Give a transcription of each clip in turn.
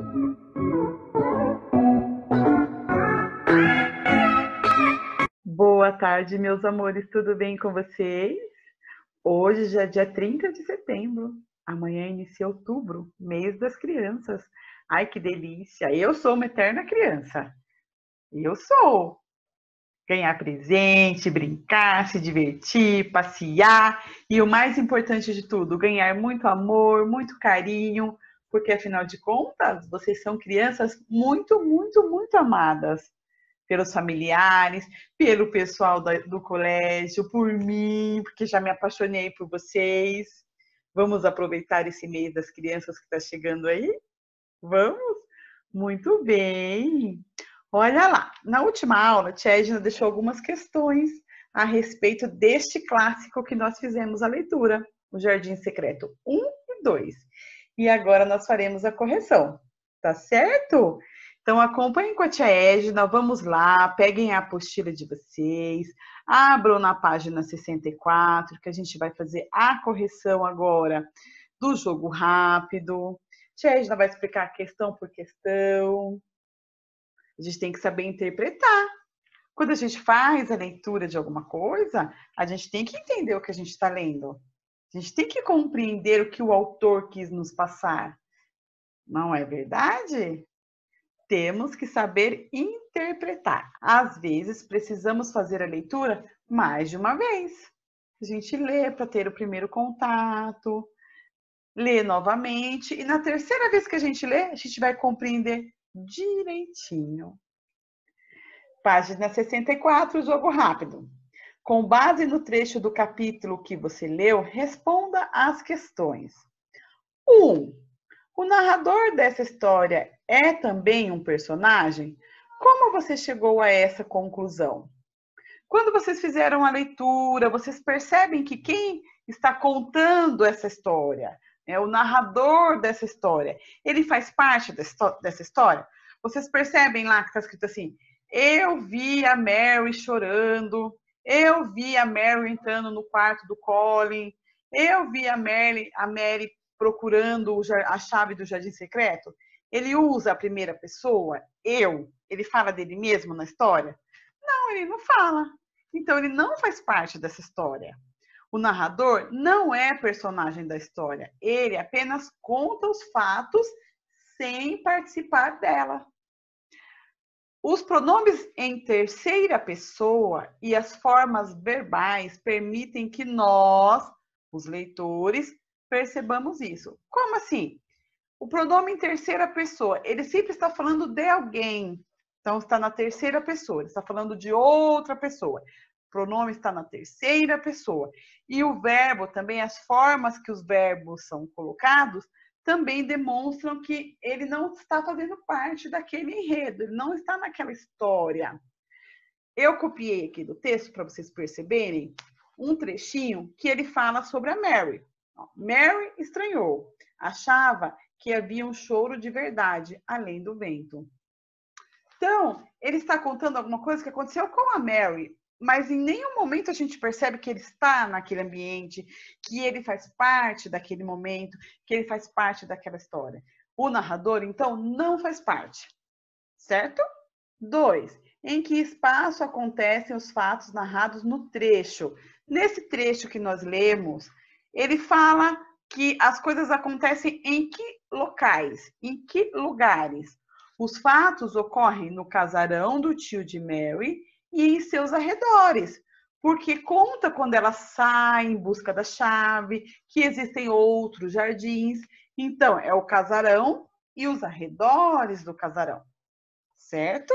Boa tarde, meus amores, tudo bem com vocês? Hoje já é dia 30 de setembro, amanhã inicia outubro, mês das crianças. Ai, que delícia! Eu sou uma eterna criança. Eu sou! Ganhar presente, brincar, se divertir, passear e o mais importante de tudo, ganhar muito amor, muito carinho, porque afinal de contas, vocês são crianças muito, muito, muito amadas pelos familiares, pelo pessoal do colégio, por mim, porque já me apaixonei por vocês. Vamos aproveitar esse mês das crianças que está chegando aí? Vamos? Muito bem. Olha lá, na última aula, a tia Edna deixou algumas questões a respeito deste clássico que nós fizemos a leitura, O Jardim Secreto 1 e 2. E agora nós faremos a correção, tá certo? Então acompanhem com a tia Edna, vamos lá, peguem a apostila de vocês, abram na página 64, que a gente vai fazer a correção agora do jogo rápido. Tia Edna vai explicar questão por questão. A gente tem que saber interpretar. Quando a gente faz a leitura de alguma coisa, a gente tem que entender o que a gente está lendo. A gente tem que compreender o que o autor quis nos passar. Não é verdade? Temos que saber interpretar. Às vezes, precisamos fazer a leitura mais de uma vez. A gente lê para ter o primeiro contato, lê novamente, e na terceira vez que a gente lê, a gente vai compreender direitinho. Página 64, jogo rápido. Com base no trecho do capítulo que você leu, responda às questões. 1. O narrador dessa história é também um personagem? Como você chegou a essa conclusão? Quando vocês fizeram a leitura, vocês percebem que quem está contando essa história, o narrador dessa história, ele faz parte dessa história? Vocês percebem lá que está escrito assim: eu vi a Mary chorando, eu vi a Mary entrando no quarto do Colin, eu vi a Mary procurando a chave do Jardim Secreto. Ele usa a primeira pessoa, eu, ele fala dele mesmo na história? Não, ele não fala. Então, ele não faz parte dessa história. O narrador não é personagem da história. Ele apenas conta os fatos sem participar dela. Os pronomes em terceira pessoa e as formas verbais permitem que nós, os leitores, percebamos isso. Como assim? O pronome em terceira pessoa, ele sempre está falando de alguém. Então, está na terceira pessoa, ele está falando de outra pessoa. O pronome está na terceira pessoa. E o verbo também, as formas que os verbos são colocados, também demonstram que ele não está fazendo parte daquele enredo, ele não está naquela história. Eu copiei aqui do texto, para vocês perceberem, um trechinho que ele fala sobre a Mary. Mary estranhou, achava que havia um choro de verdade, além do vento. Então, ele está contando alguma coisa que aconteceu com a Mary, mas em nenhum momento a gente percebe que ele está naquele ambiente, que ele faz parte daquele momento, que ele faz parte daquela história. O narrador, então, não faz parte, certo? 2. Em que espaço acontecem os fatos narrados no trecho? Nesse trecho que nós lemos, ele fala que as coisas acontecem em que locais, em que lugares. Os fatos ocorrem no casarão do tio de Mary e em seus arredores, porque conta quando ela sai em busca da chave, que existem outros jardins. Então, é o casarão e os arredores do casarão, certo?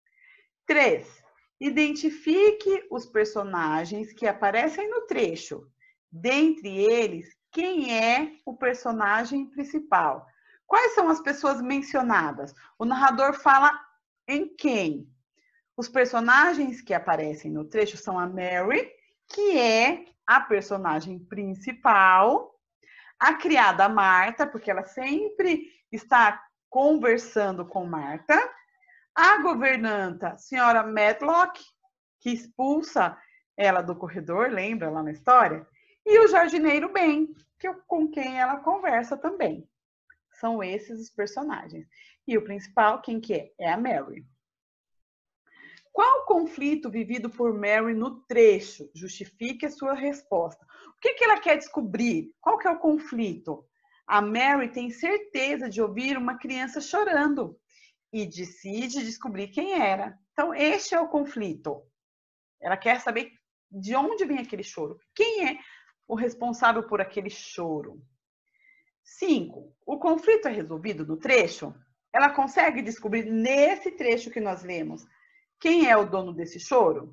3. Identifique os personagens que aparecem no trecho. Dentre eles, quem é o personagem principal? Quais são as pessoas mencionadas? O narrador fala em quem? Os personagens que aparecem no trecho são a Mary, que é a personagem principal, a criada Marta, porque ela sempre está conversando com Marta, a governanta, senhora Medlock, que expulsa ela do corredor, lembra lá na história? E o jardineiro Ben, com quem ela conversa também. São esses os personagens. E o principal, quem que é? É a Mary. Qual o conflito vivido por Mary no trecho? Justifique a sua resposta. O que ela quer descobrir? Qual que é o conflito? A Mary tem certeza de ouvir uma criança chorando e decide descobrir quem era. Então, este é o conflito. Ela quer saber de onde vem aquele choro. Quem é o responsável por aquele choro? 5. O conflito é resolvido no trecho? Ela consegue descobrir nesse trecho que nós lemos quem é o dono desse choro?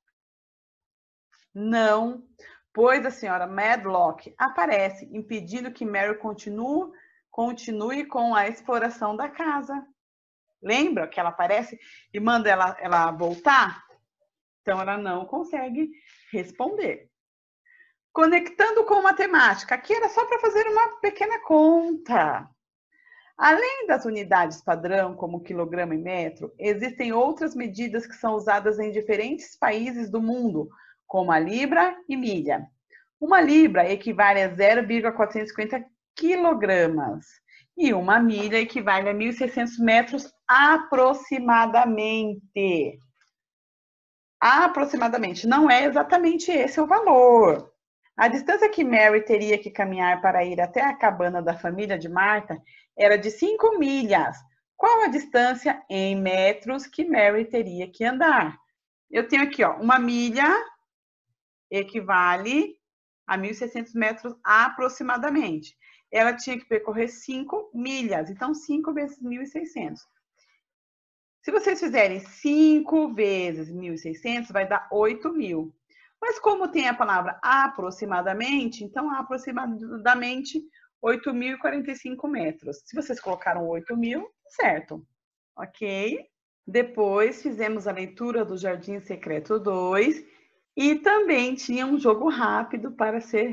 Não, pois a senhora Medlock aparece, impedindo que Mary continue com a exploração da casa. Lembra que ela aparece e manda ela voltar? Então, ela não consegue responder. Conectando com matemática. Aqui era só para fazer uma pequena conta. Além das unidades padrão, como quilograma e metro, existem outras medidas que são usadas em diferentes países do mundo, como a libra e milha. Uma libra equivale a 0,450 quilogramas e uma milha equivale a 1.600 metros aproximadamente. Aproximadamente, não é exatamente esse o valor. A distância que Mary teria que caminhar para ir até a cabana da família de Martha era de 5 milhas. Qual a distância em metros que Mary teria que andar? Eu tenho aqui, ó, uma milha equivale a 1.600 metros aproximadamente. Ela tinha que percorrer 5 milhas, então 5 vezes 1.600. Se vocês fizerem 5 vezes 1.600, vai dar 8.000. Mas como tem a palavra aproximadamente, então aproximadamente 8.045 metros. Se vocês colocaram 8.000, certo. Ok? Depois fizemos a leitura do Jardim Secreto 2 e também tinha um jogo rápido para ser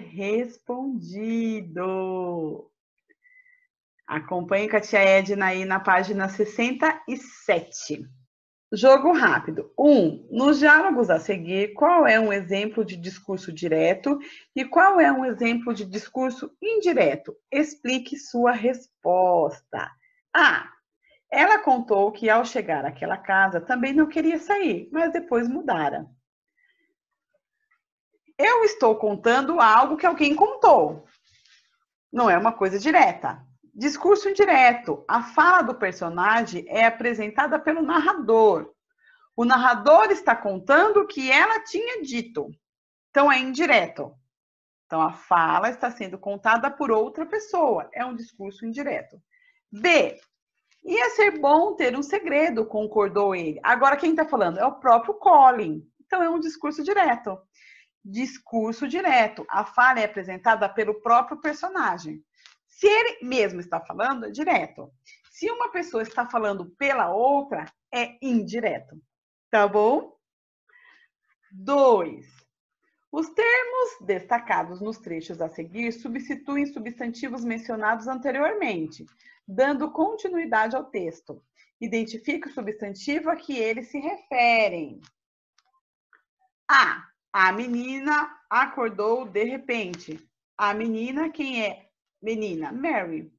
respondido. Acompanhe com a tia Edna aí na página 67. Jogo rápido. 1. Nos diálogos a seguir, qual é um exemplo de discurso direto e qual é um exemplo de discurso indireto? Explique sua resposta. A. Ela contou que ao chegar àquela casa também não queria sair, mas depois mudara. Eu estou contando algo que alguém contou. Não é uma coisa direta. Discurso indireto. A fala do personagem é apresentada pelo narrador. O narrador está contando o que ela tinha dito. Então, é indireto. Então, a fala está sendo contada por outra pessoa. É um discurso indireto. B. Ia ser bom ter um segredo, concordou ele. Agora, quem está falando? É o próprio Colin. Então, é um discurso direto. Discurso direto. A fala é apresentada pelo próprio personagem. Se ele mesmo está falando, é direto. Se uma pessoa está falando pela outra, é indireto. Tá bom? 2. Os termos destacados nos trechos a seguir substituem substantivos mencionados anteriormente, dando continuidade ao texto. Identifique o substantivo a que eles se referem. A. A menina acordou de repente. A menina, quem é menina? Mary.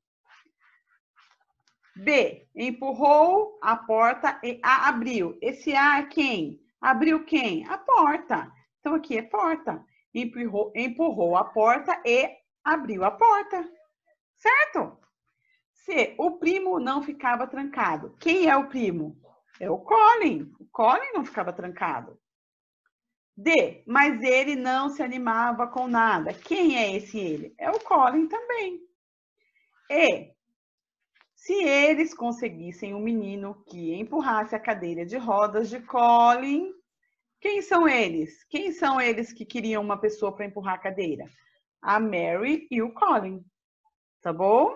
B. Empurrou a porta e a abriu. Esse A é quem? Abriu quem? A porta. Então, aqui é porta. Empurrou a porta e abriu a porta. Certo? C. O primo não ficava trancado. Quem é o primo? É o Colin. O Colin não ficava trancado. D. Mas ele não se animava com nada. Quem é esse ele? É o Colin também. E. Se eles conseguissem um menino que empurrasse a cadeira de rodas de Colin, quem são eles? Quem são eles que queriam uma pessoa para empurrar a cadeira? A Mary e o Colin. Tá bom?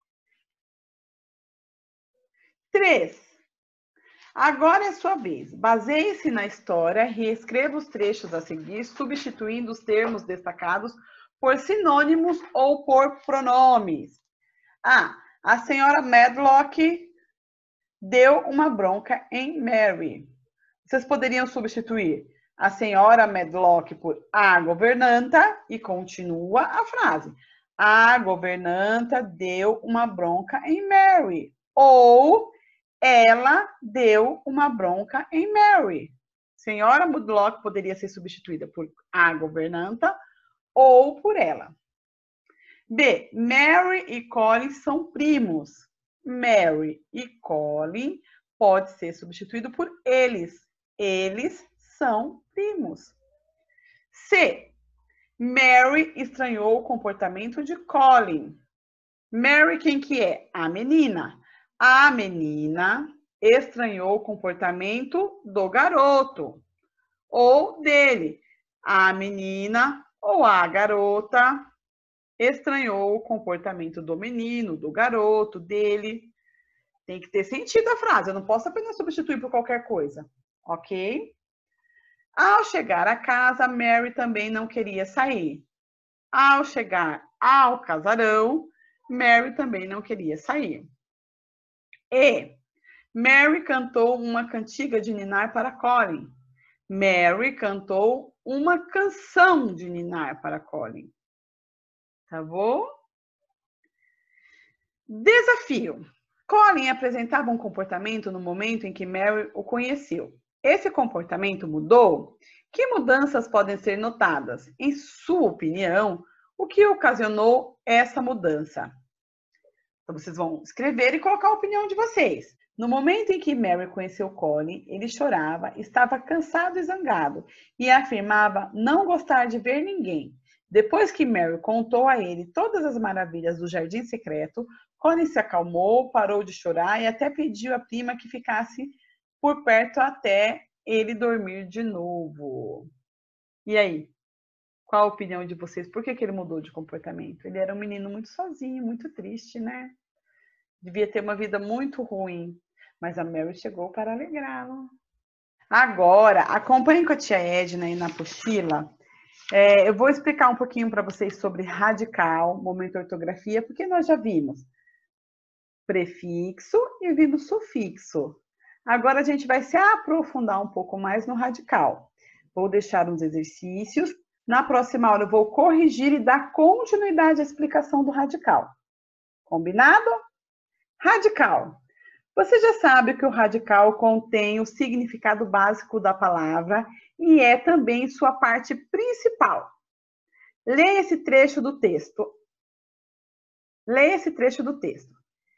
3. Agora é sua vez. Baseie-se na história, reescreva os trechos a seguir, substituindo os termos destacados por sinônimos ou por pronomes. A senhora Medlock deu uma bronca em Mary. Vocês poderiam substituir a senhora Medlock por a governanta e continua a frase. A governanta deu uma bronca em Mary. Ou ela deu uma bronca em Mary. Senhora Mudlock poderia ser substituída por a governanta ou por ela. B. Mary e Colin são primos. Mary e Colin pode ser substituído por eles. Eles são primos. C. Mary estranhou o comportamento de Colin. Mary quem que é? A menina. A menina estranhou o comportamento do garoto ou dele. A menina ou a garota estranhou o comportamento do menino, do garoto, dele. Tem que ter sentido a frase, eu não posso apenas substituir por qualquer coisa, ok? Ao chegar a casa, Mary também não queria sair. Ao chegar ao casarão, Mary também não queria sair. E Mary cantou uma cantiga de ninar para Colin. Mary cantou uma canção de ninar para Colin. Tá bom? Desafio. Colin apresentava um comportamento no momento em que Mary o conheceu. Esse comportamento mudou? Que mudanças podem ser notadas? Em sua opinião, o que ocasionou essa mudança? Então, vocês vão escrever e colocar a opinião de vocês. No momento em que Mary conheceu Colin, ele chorava, estava cansado e zangado e afirmava não gostar de ver ninguém. Depois que Mary contou a ele todas as maravilhas do jardim secreto, Colin se acalmou, parou de chorar e até pediu à prima que ficasse por perto até ele dormir de novo. E aí? Qual a opinião de vocês? Por que ele mudou de comportamento? Ele era um menino muito sozinho, muito triste, né? Devia ter uma vida muito ruim, mas a Mary chegou para alegrá-lo. Agora, acompanhe com a tia Edna aí na apostila. Eu vou explicar um pouquinho para vocês sobre radical, momento ortografia, porque nós já vimos prefixo e vimos sufixo. Agora a gente vai se aprofundar um pouco mais no radical. Vou deixar uns exercícios. Na próxima aula eu vou corrigir e dar continuidade à explicação do radical. Combinado? Radical. Você já sabe que o radical contém o significado básico da palavra e é também sua parte principal. Leia esse trecho do texto. Leia esse trecho do texto.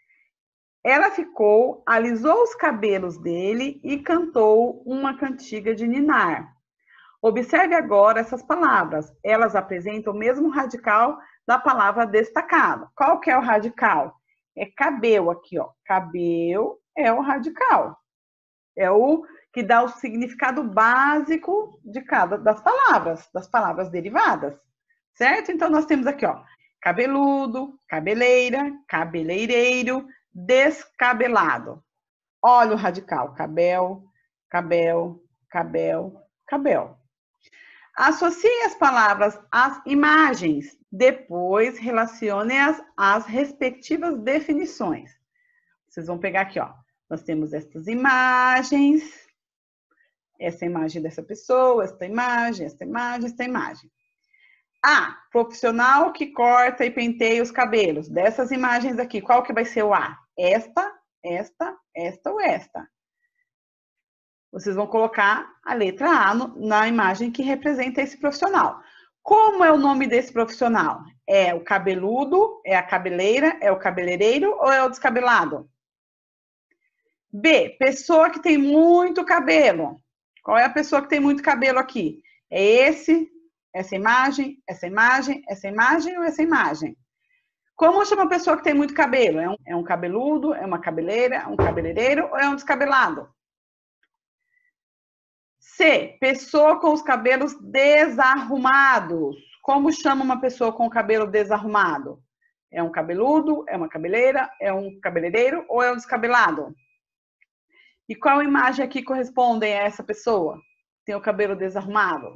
Ela ficou, alisou os cabelos dele e cantou uma cantiga de ninar. Observe agora essas palavras. Elas apresentam o mesmo radical da palavra destacado. Qual que é o radical? É cabelo aqui, ó. Cabelo é o radical. É o que dá o significado básico de cada das palavras derivadas. Certo? Então, nós temos aqui, ó, cabeludo, cabeleira, cabeleireiro, descabelado. Olha o radical, cabel, cabel, cabel, cabel. Associe as palavras às imagens, depois relacione-as às respectivas definições. Vocês vão pegar aqui, ó. Nós temos estas imagens, essa imagem dessa pessoa, esta imagem, esta imagem, esta imagem. A, profissional que corta e penteia os cabelos. Dessas imagens aqui, qual que vai ser o A? Esta, esta, esta ou esta? Vocês vão colocar a letra A na imagem que representa esse profissional. Como é o nome desse profissional? É o cabeludo, é a cabeleira, é o cabeleireiro ou é o descabelado? B, pessoa que tem muito cabelo. Qual é a pessoa que tem muito cabelo aqui? É esse, essa imagem, essa imagem, essa imagem ou essa imagem? Como chama a pessoa que tem muito cabelo? É um cabeludo, é uma cabeleira, é um cabeleireiro ou é um descabelado? C, pessoa com os cabelos desarrumados. Como chama uma pessoa com o cabelo desarrumado? É um cabeludo, é uma cabeleira, é um cabeleireiro ou é um descabelado? E qual imagem aqui corresponde a essa pessoa? Tem o cabelo desarrumado.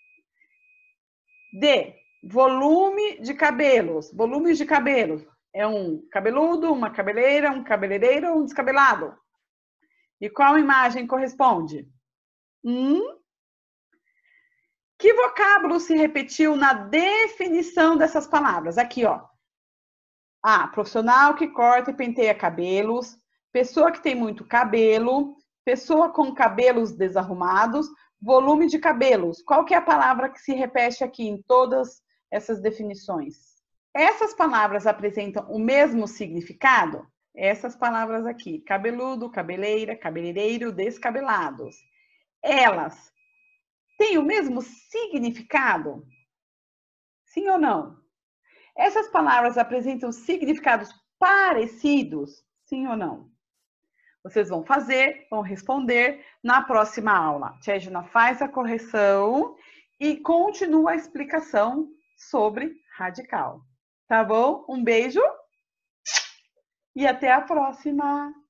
D, volume de cabelos. Volumes de cabelos. É um cabeludo, uma cabeleira, um cabeleireiro ou um descabelado? E qual imagem corresponde? Que vocábulo se repetiu na definição dessas palavras? Aqui, ó. Profissional que corta e penteia cabelos, pessoa que tem muito cabelo, pessoa com cabelos desarrumados, volume de cabelos. Qual que é a palavra que se repete aqui em todas essas definições? Essas palavras apresentam o mesmo significado? Essas palavras aqui, cabeludo, cabeleira, cabeleireiro, descabelados. Elas têm o mesmo significado? Sim ou não? Essas palavras apresentam significados parecidos? Sim ou não? Vocês vão fazer, vão responder na próxima aula. Tia Juna faz a correção e continua a explicação sobre radical. Tá bom? Um beijo e até a próxima!